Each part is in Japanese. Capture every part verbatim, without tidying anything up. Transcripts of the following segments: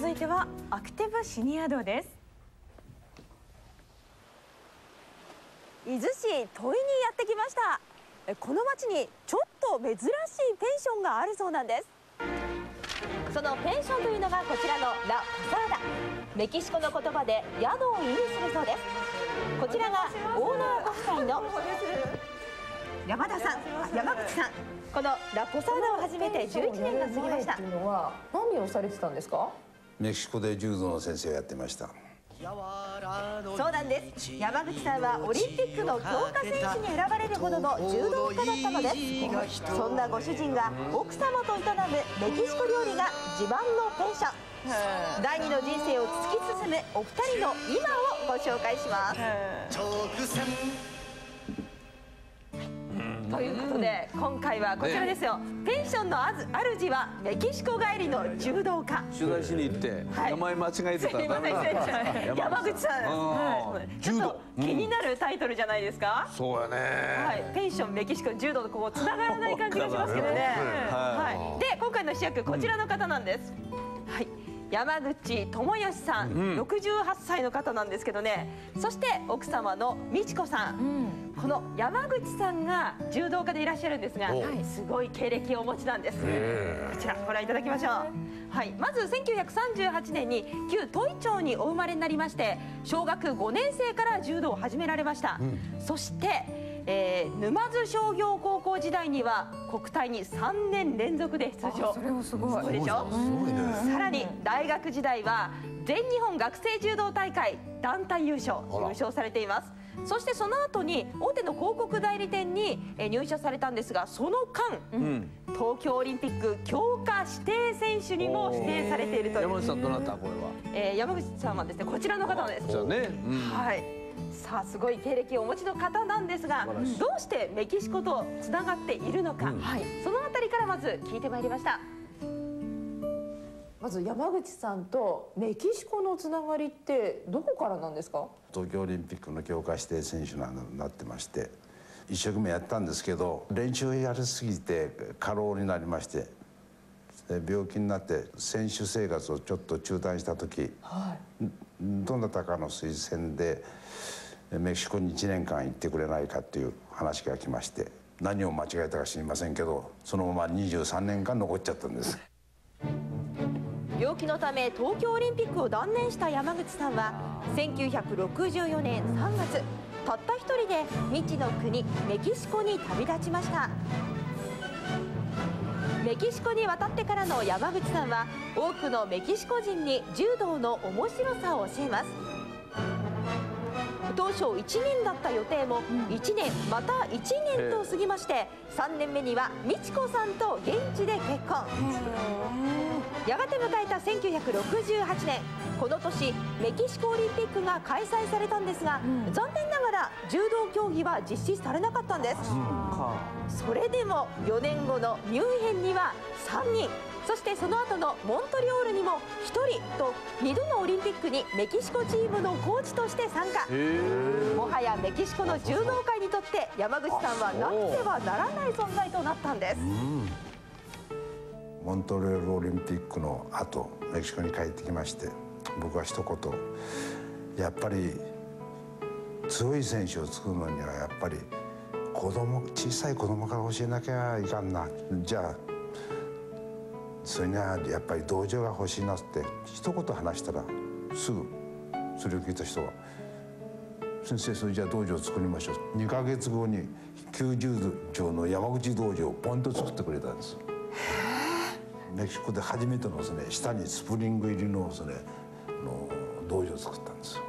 続いてはアクティブシニア道です。 伊豆市土井にやってきました。この町にちょっと珍しいペンションがあるそうなんです。そのペンションというのがこちらのラ・ポサーダ。メキシコの言葉で宿を意味するそうです。こちらがオーナーご夫妻の山田さん、山口さん。このラ・ポサーダを始めてじゅういちねんが過ぎました。 何をされてたんですか？ メキシコで柔道の先生をやってました。 そうなんです。山口さんはオリンピックの強化選手に選ばれるほどの柔道家だったのです。そんなご主人が奥様と営むメキシコ料理が自慢のペンション。第二の人生を突き進むお二人の今をご紹介します。ということで今回はこちらですよ、ね、ペンションのあず主はメキシコ帰りの柔道家。 取材しに行って、はい、名前間違えてたらダメだ。 山口さん、はい、ちょっと気になるタイトルじゃないですか？ うん、そうやね、 はい、ペンションメキシコ柔道とこうつながらない感じがしますけどね。はい、で今回の主役こちらの方なんです。うん、はい、山口智義さん、うん、ろくじゅうはっさいの方なんですけどね。そして奥様の美智子さん、うん、この山口さんが柔道家でいらっしゃるんですが、はい、すごい経歴をお持ちなんです。こちらご覧いただきましょう。はい、まずせんきゅうひゃくさんじゅうはちねんに旧都井町にお生まれになりまして、小学ごねんせいから柔道を始められました。うん、そしてえー、沼津商業高校時代には国体にさんねんれんぞくで出場。 それもすごい。 すごいでしょ。さらに大学時代は全日本学生柔道大会団体優勝優勝されています。そしてその後に大手の広告代理店に入社されたんですが、その間、うん、東京オリンピック強化指定選手にも指定されているという。 山口さんどなたこれは？ えー、山口さんはですねこちらの方です。 そうね。うん、 はい。さあすごい経歴をお持ちの方なんですが、どうしてメキシコとつながっているのか、うん、はい、そのあたりからまず聞いてまいりました。 まず山口さんとメキシコのつながりってどこからなんですか？ 東京オリンピックの強化指定選手になってまして、一生懸命やったんですけど練習やりすぎて過労になりまして、病気になって選手生活をちょっと中断した時、はい、どなたかの推薦でメキシコにいちねんかん行ってくれないかっていう話が来まして、何を間違えたか知りませんけどそのままにじゅうさんねんかん残っちゃったんです。 病気のため東京オリンピックを断念した山口さんはせんきゅうひゃくろくじゅうよねんさんがつ、たった一人で未知の国メキシコに旅立ちました。メキシコに渡ってからの山口さんは多くのメキシコ人に柔道の面白さを教えます。当初いちねんだった予定もいちねんまたいちねんと過ぎまして、さんねんめには美智子さんと現地で結婚。やがて迎えたせんきゅうひゃくろくじゅうはちねん、この年メキシコオリンピックが開催されたんですが、残念ながら柔道競技は実施されなかったんです。それでもよねんごのミュンヘンにはさんにん、そしてその後のモントリオールにもひとりとにどのオリンピックにメキシコチームのコーチとして参加。もはやメキシコの柔道界にとって山口さんはなくてはならない存在となったんです。 モントリオールオリンピックの後メキシコに帰ってきまして、僕は一言、やっぱり強い選手を作るのにはやっぱり子供小さい子供から教えなきゃいかんな、じゃあそれにはやっぱり道場が欲しいなって一言話したら、すぐそれを聞いた人は「先生それじゃあ道場を作りましょう」にかげつごにきゅうじゅうじょうの山口道場をポンと作ってくれたんです。メキシコで初めてのですね、下にスプリング入りのですねの道場を作ったんですよ。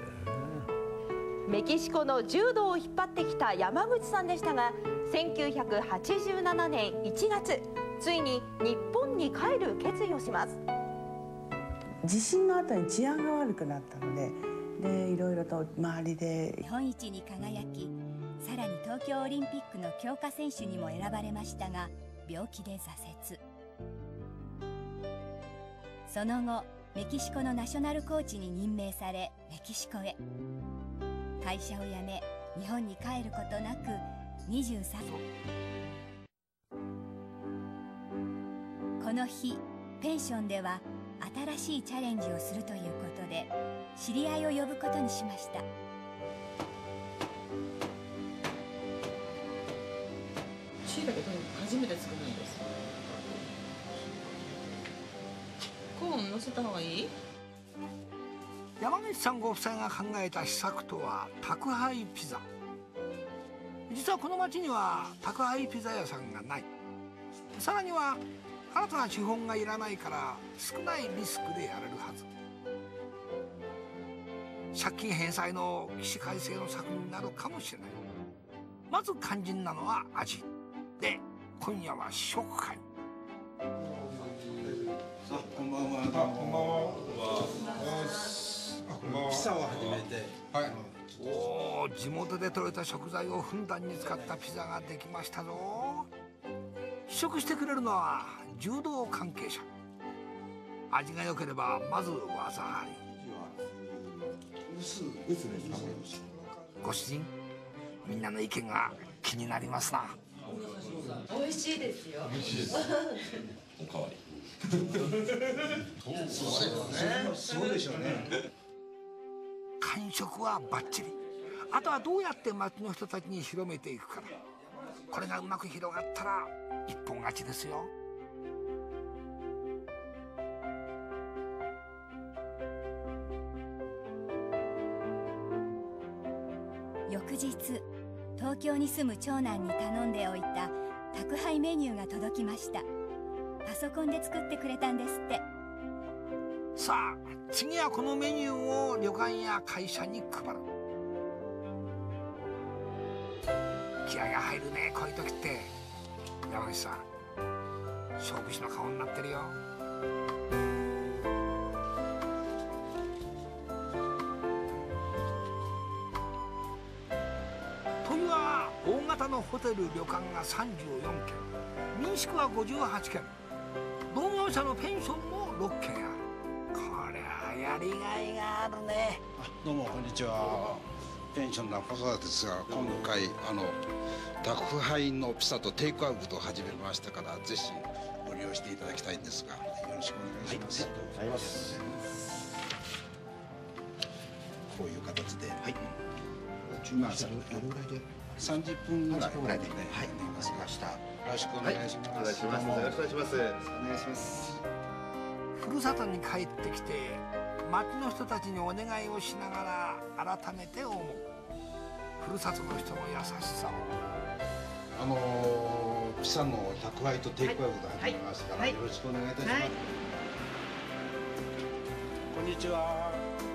メキシコの柔道を引っ張ってきた山口さんでしたが、せんきゅうひゃくはちじゅうななねんいちがつ、ついに日本に帰る決意をします。 地震の後に治安が悪くなったので、でいろいろと周りで日本一に輝き、さらに東京オリンピックの強化選手にも選ばれましたが、病気で挫折。その後メキシコのナショナルコーチに任命されメキシコへ。会社を辞め日本に帰ることなくにじゅうさん。この日ペンションでは新しいチャレンジをするということで知り合いを呼ぶことにしました。 椎茸と初めて作るんです。コーン乗せた方がいい？ 山口さんご夫妻が考えた施策とは宅配ピザ。実はこの町には宅配ピザ屋さんがない。さらには新たな資本がいらないから少ないリスクでやれるはず。借金返済の起死回生の策になるかもしれない。まず肝心なのは味で、今夜は試食会。 あ、こんばんは。あ、こんばんは。ピザを始めて。はい。 おお、地元で採れた食材をふんだんに使ったピザができましたぞ。試食してくれるのは柔道関係者。味が良ければまず技あり。ご主人、みんなの意見が気になりますな。 美味しいですよ。美味しいです。おかわり。 そうでしょうね。 感触はバッチリ。あとはどうやって町の人たちに広めていくかだ。これがうまく広がったら一本勝ちですよ。 翌日、東京に住む長男に頼んでおいた宅配メニューが届きました。パソコンで作ってくれたんですって。 さあ、次はこのメニューを旅館や会社に配る。気合が入るね、こういう時って。山口さん、勝負師の顔になってるよ。問いは大型のホテル旅館がさんじゅうよんけん、民宿はごじゅうはちけん、同業者のペンションもろっけんある。こりゃやりがいがあるね。 どうもこんにちは。ペンションの細田ですが、今回あの宅配のピザとテイクアウトを始めましたから、ぜひご利用していただきたいんですが、よろしくお願いします。はい、ありがとうございます。こういう形で、はい。まあ、どれぐらいでさんじゅっぷんぐらいで、はい、お願いしました。よろしくお願いします。お願いします。よろしくお願いします。お願いします。 ふるさとに帰ってきて町の人たちにお願いをしながら改めて思うふるさとの人の優しさを。 あのー、ピザの宅配とテイクアウト始めますから、はいはい、よろしくお願いいたします。はい、こんにちは。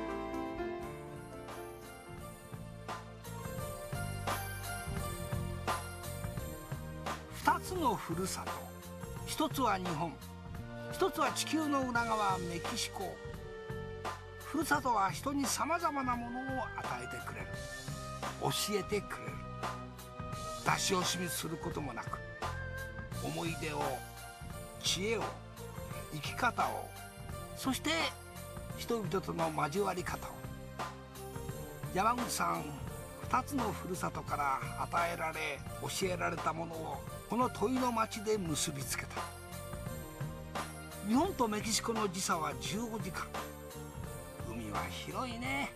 二つのふるさと、一つは日本、一つは地球の裏側メキシコ。ふるさとは人にさまざまなものを与えてくれる、教えてくれる。出し惜しみすることもなく、思い出を、知恵を、生き方を、そして人々との交わり方を。山口さん、二つのふるさとから与えられ教えられたものをこの問いの町で結びつけた。日本とメキシコの時差はじゅうごじかん。海は広いね。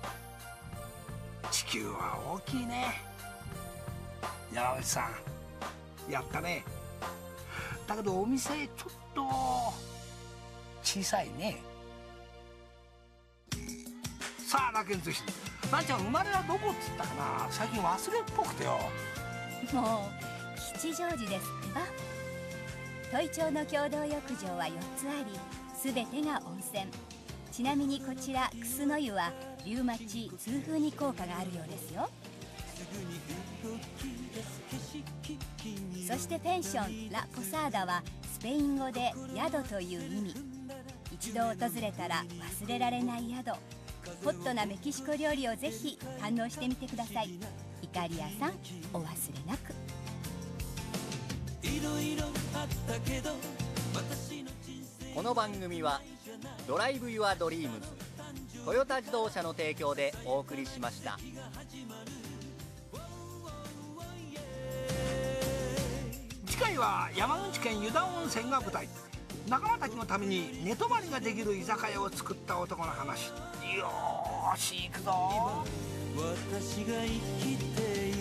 地球は大きいね。山口さん、やったね。だけどお店ちょっと小さいね。さあ、ラケン通信、なんちゃん生まれはどこっつったかな。最近忘れっぽくてよ。 もう吉祥寺ですってば。戸井町の共同浴場はよっつあり、すべてが温泉。ちなみにこちら楠の湯はリウマチ痛風に効果があるようですよ。そしてペンションラ・ポサーダはスペイン語で宿という意味。一度訪れたら忘れられない宿。ホットなメキシコ料理をぜひ堪能してみてください。イカリアさん、お忘れなく。 この番組はドライブ・ユア・ドリームズ、トヨタ自動車の提供でお送りしました。 次回は山口県湯田温泉が舞台。 仲間たちのために寝泊まりができる居酒屋を作った男の話。よーし行くぞ。私が生きて